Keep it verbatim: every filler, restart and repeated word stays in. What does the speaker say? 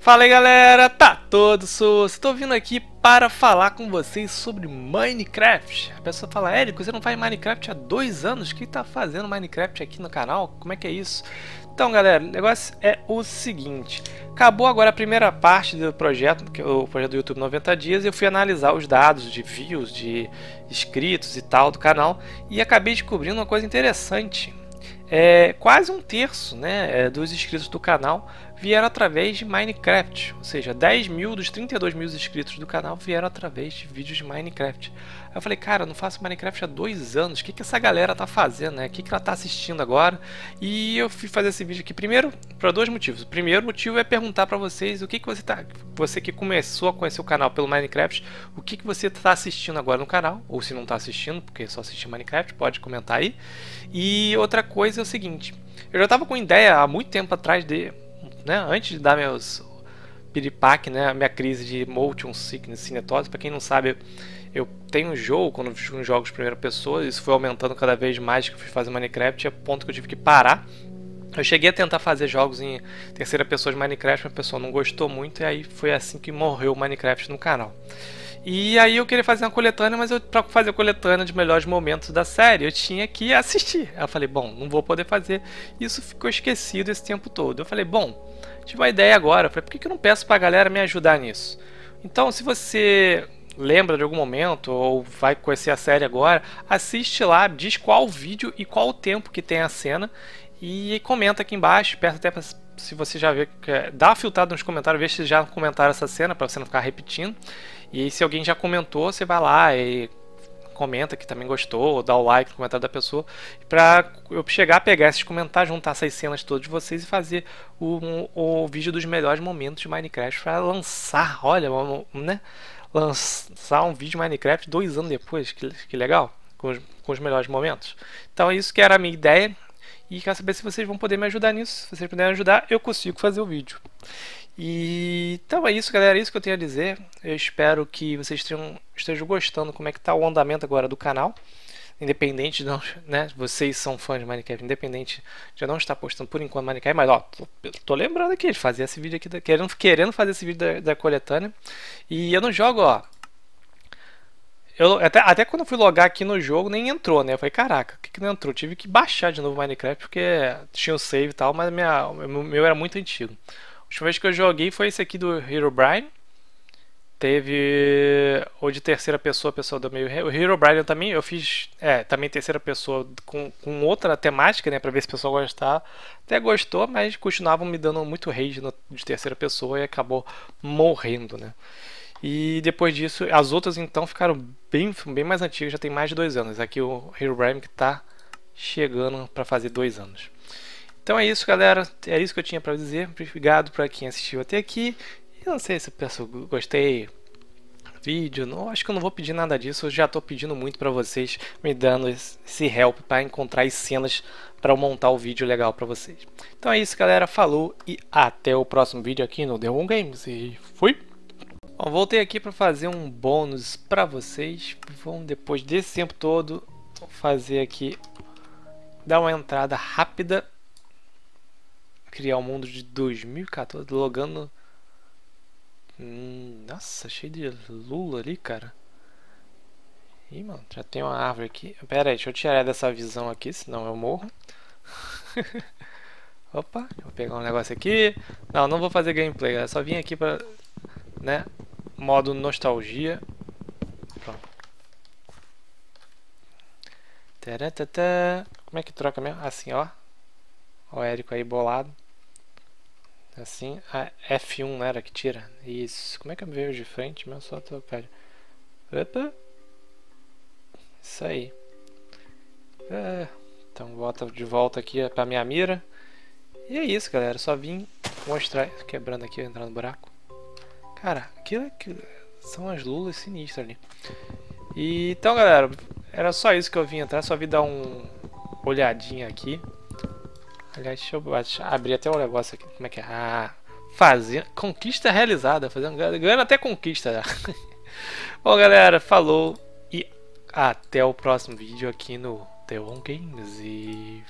Fala aí galera, tá todo sus. Estou vindo aqui para falar com vocês sobre Minecraft. A pessoa fala, Érico, você não faz Minecraft há dois anos? O que tá fazendo Minecraft aqui no canal? Como é que é isso? Então galera, o negócio é o seguinte. Acabou agora a primeira parte do projeto, que é o projeto do YouTube noventa dias. Eu fui analisar os dados de views, de inscritos e tal do canal. E acabei descobrindo uma coisa interessante. É, quase um terço, né, dos inscritos do canal vieram através de Minecraft, ou seja, dez mil dos trinta e dois mil inscritos do canal vieram através de vídeos de Minecraft. Aí eu falei, cara, eu não faço Minecraft há dois anos, o que, que essa galera tá fazendo, né? O que, que ela tá assistindo agora? E eu fui fazer esse vídeo aqui primeiro para dois motivos. O primeiro motivo é perguntar para vocês o que, que você tá, você que começou a conhecer o canal pelo Minecraft, o que, que você tá assistindo agora no canal, ou se não tá assistindo, porque só assistir Minecraft, pode comentar aí. E outra coisa é o seguinte, eu já tava com ideia há muito tempo atrás de, né, antes de dar meus piripaque, né, a minha crise de motion sickness, cinetose. Para quem não sabe, eu tenho um jogo, quando eu jogo jogos de primeira pessoa, isso foi aumentando cada vez mais que eu fui fazer Minecraft, a ponto que eu tive que parar. Eu cheguei a tentar fazer jogos em terceira pessoa de Minecraft, mas a pessoa não gostou muito, e aí foi assim que morreu o Minecraft no canal. E aí eu queria fazer uma coletânea, mas para fazer a coletânea de melhores momentos da série, eu tinha que assistir. Aí eu falei, bom, não vou poder fazer. Isso ficou esquecido esse tempo todo. Eu falei, bom, tive uma ideia agora. Eu falei, por que eu não peço para a galera me ajudar nisso? Então, se você lembra de algum momento ou vai conhecer a série agora, assiste lá, diz qual vídeo e qual o tempo que tem a cena e comenta aqui embaixo. Peço até pra, se você já vê, dá uma filtrada nos comentários, vê se já comentaram essa cena para você não ficar repetindo. E aí, se alguém já comentou, você vai lá e comenta que também gostou, dá o like no comentário da pessoa, pra eu chegar a pegar esses comentários, juntar essas cenas todas de vocês e fazer o, o, o vídeo dos melhores momentos de Minecraft para lançar, olha, né? Lançar um vídeo de Minecraft dois anos depois, que, que legal, com os, com os melhores momentos. Então é isso que era a minha ideia e quero saber se vocês vão poder me ajudar nisso. Se vocês puderem ajudar, eu consigo fazer o vídeo. E então é isso, galera, é isso que eu tenho a dizer. Eu espero que vocês tenham, estejam gostando como é que está o andamento agora do canal. Independente de não, né, vocês são fãs de Minecraft, independente de eu não estar postando por enquanto Minecraft, mas ó, tô, tô lembrando aqui de fazer esse vídeo aqui, querendo, querendo fazer esse vídeo da, da coletânea. E eu não jogo, ó. Eu, até, até quando eu fui logar aqui no jogo, nem entrou, né? Eu falei, caraca, por que, que não entrou? Tive que baixar de novo o Minecraft, porque tinha o save e tal, mas minha, o meu era muito antigo. A última vez que eu joguei foi esse aqui do Herobrine. Teve o de terceira pessoa, a pessoa do meio. O Herobrine também eu fiz, é, também terceira pessoa com, com outra temática, né, pra ver se o pessoal gostava. Até gostou, mas continuavam me dando muito rage no, de terceira pessoa e acabou morrendo, né. E depois disso, as outras então ficaram bem, bem mais antigas, já tem mais de dois anos. Aqui o Herobrine que tá chegando para fazer dois anos. Então é isso, galera, é isso que eu tinha para dizer. Obrigado para quem assistiu até aqui. Eu não sei se eu peço gostei do vídeo, não, acho que eu não vou pedir nada disso. Eu já estou pedindo muito para vocês me dando esse help para encontrar as cenas para montar o vídeo legal para vocês. Então é isso, galera, falou e até o próximo vídeo aqui no The One Games e fui! Bom, voltei aqui para fazer um bônus para vocês. Vamos, depois desse tempo todo, fazer aqui, dar uma entrada rápida. Criar um mundo de dois mil e quatorze, logando. Hum, nossa, cheio de lula ali, cara. Ih, mano, já tem uma árvore aqui. Pera aí, deixa eu tirar dessa visão aqui, senão eu morro. Opa, vou pegar um negócio aqui. Não, não vou fazer gameplay, eu só vim aqui pra, né, modo nostalgia. Pronto. Taratata. Como é que troca mesmo? Assim, ó. Ó o Érico aí bolado. Assim, a F um, não era que tira? Isso. Como é que eu vejo de frente mesmo? Só trocar. Opa! Isso aí. É. Então volta de volta aqui pra minha mira. E é isso, galera. Só vim mostrar. Quebrando aqui, entrando no buraco. Cara, aquilo, aquilo são as lulas sinistras ali. E, então, galera, era só isso que eu vim entrar. Só vim dar um olhadinha aqui. Aliás, deixa eu abrir até o negócio aqui. Como é que é? Ah, fazer conquista realizada. Fazendo, ganhando até conquista já. Bom, galera, falou. E até o próximo vídeo aqui no The One Games. E